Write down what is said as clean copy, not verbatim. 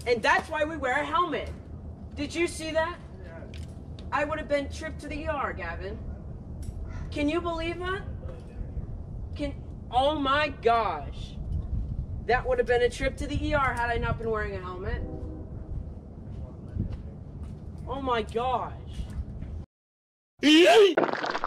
And that's why we wear a helmet. Did you see that? Yeah. I would have been tripped to the ER, Gavin. Can you believe that? Oh my gosh. That would have been a trip to the ER had I not been wearing a helmet. Oh my gosh.